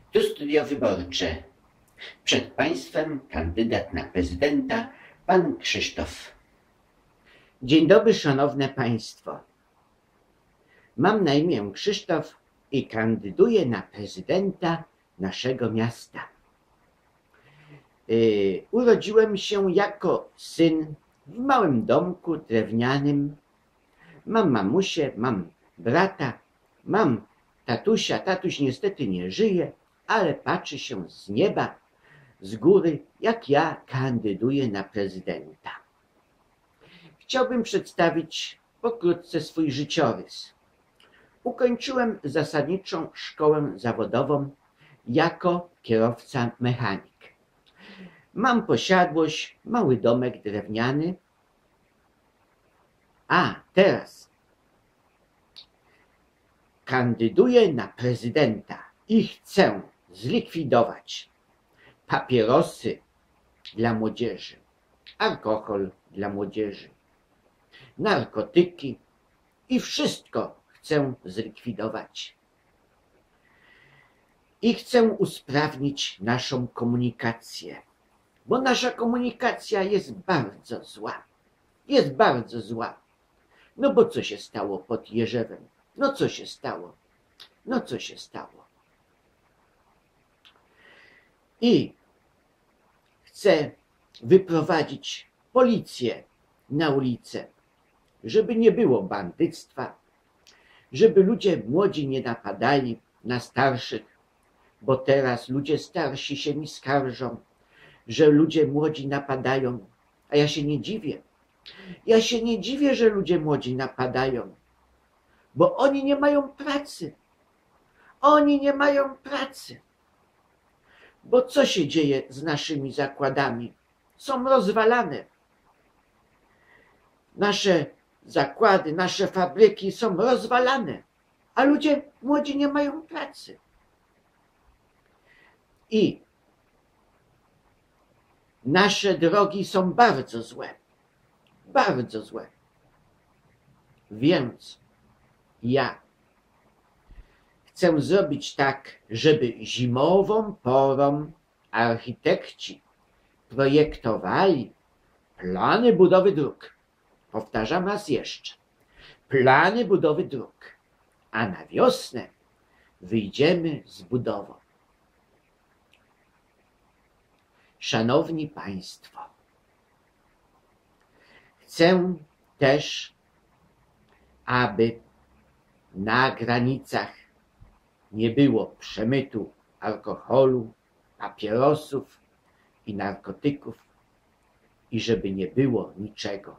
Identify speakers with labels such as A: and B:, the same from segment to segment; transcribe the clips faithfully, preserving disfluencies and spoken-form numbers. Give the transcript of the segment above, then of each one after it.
A: Tu Studio Wyborcze. Przed Państwem kandydat na prezydenta, pan Krzysztof.
B: Dzień dobry, szanowne państwo. Mam na imię Krzysztof i kandyduję na prezydenta naszego miasta. Yy, urodziłem się jako syn w małym domku drewnianym. Mam mamusię, mam brata, mam tatusia. Tatuś niestety nie żyje, ale patrzy się z nieba, z góry, jak ja kandyduję na prezydenta. Chciałbym przedstawić pokrótce swój życiorys. Ukończyłem zasadniczą szkołę zawodową jako kierowca mechanik. Mam posiadłość, mały domek drewniany. A teraz kandyduję na prezydenta i chcę zlikwidować papierosy dla młodzieży, alkohol dla młodzieży, narkotyki i wszystko chcę zlikwidować. I chcę usprawnić naszą komunikację, bo nasza komunikacja jest bardzo zła. Jest bardzo zła. No bo co się stało pod Jerzewem? No co się stało? No co się stało? I chcę wyprowadzić policję na ulicę, żeby nie było bandyctwa, żeby ludzie młodzi nie napadali na starszych, bo teraz ludzie starsi się mi skarżą, że ludzie młodzi napadają, a ja się nie dziwię. Ja się nie dziwię, że ludzie młodzi napadają, bo oni nie mają pracy. Oni nie mają pracy. Bo co się dzieje z naszymi zakładami? Są rozwalane. Nasze zakłady, nasze fabryki są rozwalane, a ludzie młodzi nie mają pracy. I nasze drogi są bardzo złe. Bardzo złe. Więc ja chcę zrobić tak, żeby zimową porą architekci projektowali plany budowy dróg. Powtarzam raz jeszcze. Plany budowy dróg. A na wiosnę wyjdziemy z budową. Szanowni Państwo, chcę też, aby na granicach nie było przemytu alkoholu, papierosów i narkotyków i żeby nie było niczego.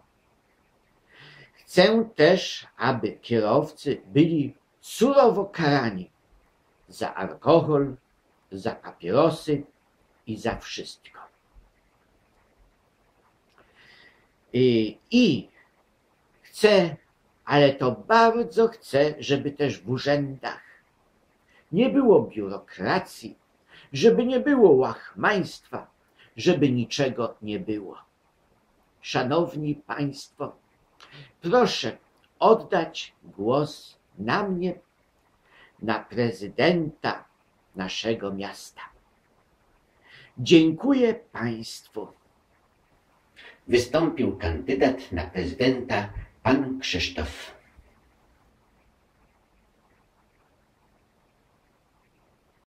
B: Chcę też, aby kierowcy byli surowo karani za alkohol, za papierosy i za wszystko. I, i chcę, ale to bardzo chcę, żeby też w urzędach nie było biurokracji, żeby nie było łachmaństwa, żeby niczego nie było. Szanowni Państwo, proszę oddać głos na mnie, na prezydenta naszego miasta. Dziękuję Państwu.
A: Wystąpił kandydat na prezydenta, pan Krzysztof.